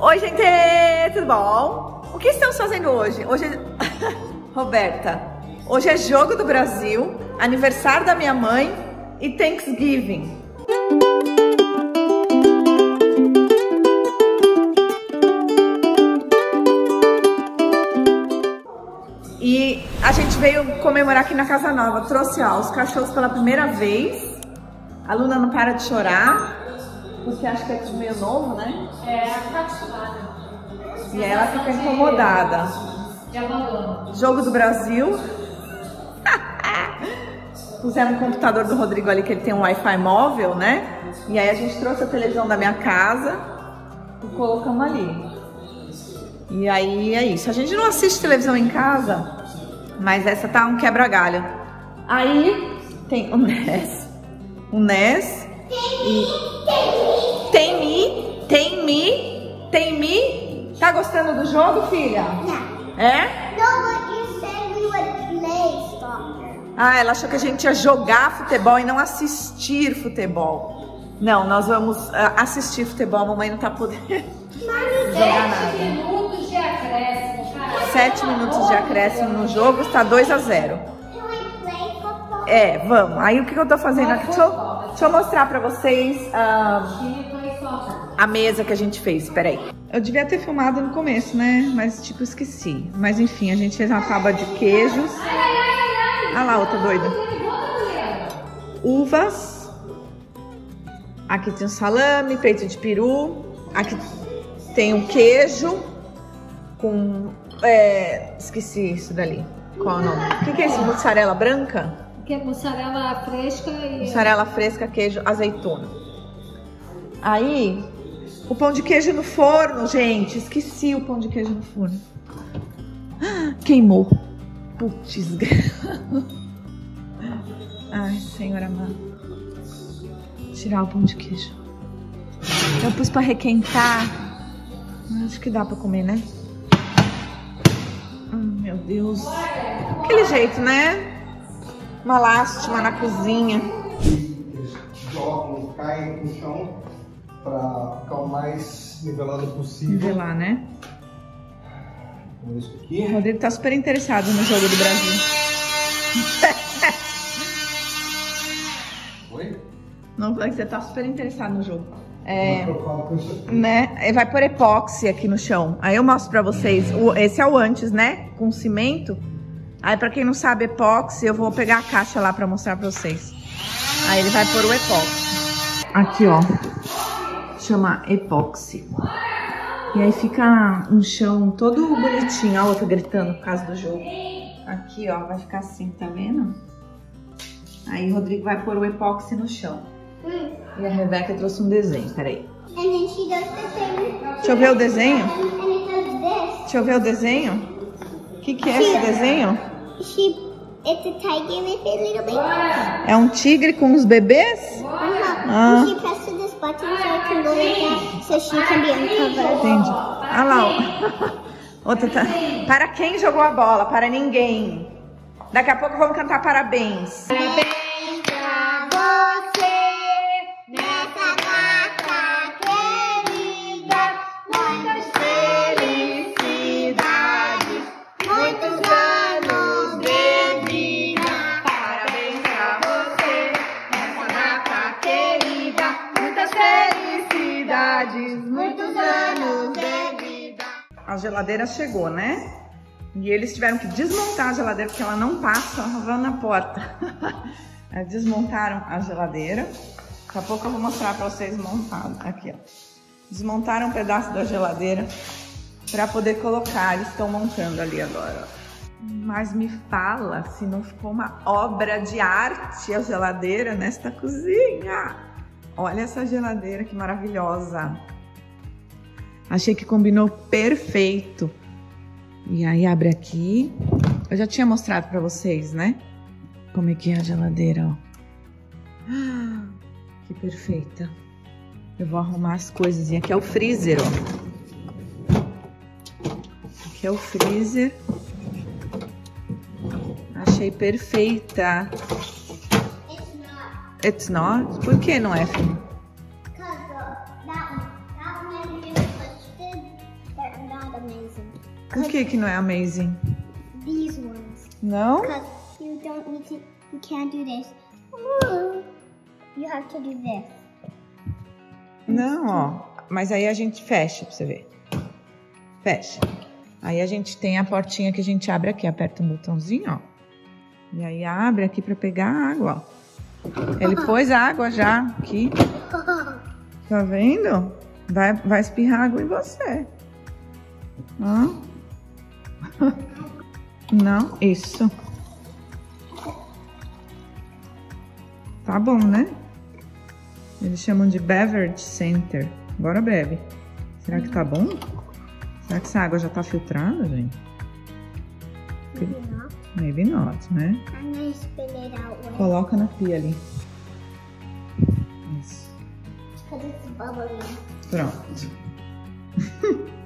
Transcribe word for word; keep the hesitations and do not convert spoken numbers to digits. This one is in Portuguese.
Oi, gente, tudo bom? O que estamos fazendo hoje? Hoje é... Roberta, hoje é Jogo do Brasil, aniversário da minha mãe e Thanksgiving. E a gente veio comemorar aqui na Casa Nova. Trouxe ó, os cachorros pela primeira vez. A Luna não para de chorar, porque acha que é tudo meio novo, né? É, tá acostumada. E ela fica incomodada. De abandono. Jogo do Brasil. Pusemos o computador do Rodrigo ali, que ele tem um Wi-Fi móvel, né? E aí a gente trouxe a televisão da minha casa e colocamos ali. E aí é isso. A gente não assiste televisão em casa, mas essa tá um quebra-galho. Aí tem o Ness. O Ness. E... Tem me, tem me, tem me. Tá gostando do jogo, filha? Não. É? No, but you said we would play soccer. Ah, ela achou que a gente ia jogar futebol e não assistir futebol. Não, nós vamos uh, assistir futebol. A mamãe não tá podendo jogar nada. Sete minutos de acréscimo, cara. Sete minutos de acréscimo no jogo, está dois a zero. Can we play football? É, vamos. Aí o que, que eu tô fazendo aqui? Deixa eu, deixa eu mostrar pra vocês uh, a mesa que a gente fez. Peraí. Eu devia ter filmado no começo, né? Mas tipo, esqueci. Mas enfim, a gente fez uma tábua de queijos. Olha lá, outra doida. Uvas. Aqui tem um salame, peito de peru. Aqui tem um queijo com... É, esqueci isso dali. Qual é o nome? O que, que é isso? Mussarela branca? Que é mussarela fresca e... Mussarela fresca, queijo, azeitona. Aí, o pão de queijo no forno, gente. Esqueci o pão de queijo no forno. Queimou. Putz, ai, Senhor amado. Tirar o pão de queijo. Eu pus pra requentar. Acho que dá pra comer, né? Hum, meu Deus. Aquele jeito, né? Uma lástima na cozinha. Eles jogam, caem no chão pra ficar o mais nivelado possível. Nivelar, né? Com isso aqui. O Rodrigo tá super interessado no Jogo do Brasil. Oi? Não, falei que você tá super interessado no jogo. É, preocupado com isso aqui. né? Vai por epóxi aqui no chão. Aí eu mostro pra vocês. O, esse é o antes, né? Com cimento. Aí pra quem não sabe epóxi, eu vou pegar a caixa lá pra mostrar pra vocês. Aí ele vai pôr o epóxi. Aqui, ó. Chama epóxi. E aí fica um chão todo bonitinho. A outra gritando por causa do jogo. Aqui, ó. Vai ficar assim, tá vendo? Aí o Rodrigo vai pôr o epóxi no chão. Mm. E a Rebeca trouxe um desenho, peraí. And then she does the thing. Deixa eu ver o desenho. And, and it does this. Deixa eu ver o desenho. O que, que é esse desenho? She, it's a tiger with a little baby. É um tigre com os bebês? Uh-huh. Ah. And she presses this button so it can go like that, so she can be uncovered. Entendi. Olha lá, ó. Outra tá... Para quem jogou a bola? Para ninguém. Daqui a pouco vamos cantar parabéns. Parabéns pra você nessa data querida. Muitas felicidades, muitos anos de vida. Parabéns pra você nessa data querida. Muitas felicidades, muitos anos de vida. A geladeira chegou, né? E eles tiveram que desmontar a geladeira porque ela não passa lavando na porta. Desmontaram a geladeira. Daqui a pouco eu vou mostrar pra vocês montado. Aqui, ó. Desmontaram um pedaço da geladeira pra poder colocar. Eles estão montando ali agora, ó. Mas me fala se não ficou uma obra de arte a geladeira nesta cozinha. Olha essa geladeira que maravilhosa. Achei que combinou perfeito. E aí abre aqui. Eu já tinha mostrado pra vocês, né? Como é que é a geladeira, ó. Ah, que perfeita. Eu vou arrumar as coisas. E aqui é o freezer, ó. Aqui é o freezer. Achei perfeita. It's not. It's not? Por que não é, filho? Because uh, that one, that one hasn't been twisted. amazing. O que que não é amazing? These ones. Não? Because you don't need to, you can't do this. Ooh. You have to do this. Não, ó. Mas aí a gente fecha pra você ver. Fecha. Aí a gente tem a portinha que a gente abre aqui. Aperta um botãozinho, ó. E aí abre aqui pra pegar a água, ó. Ele pôs a água já aqui. Tá vendo? Vai, vai espirrar água em você. Ó. Não, isso. Tá bom, né? Eles chamam de Beverage Center. Agora bebe. Será que tá bom? Será que essa água já tá filtrada, gente? Maybe not. Maybe not, né? I'm gonna spin it out with Coloca na pia ali. Isso. because it's bubbling. Pronto.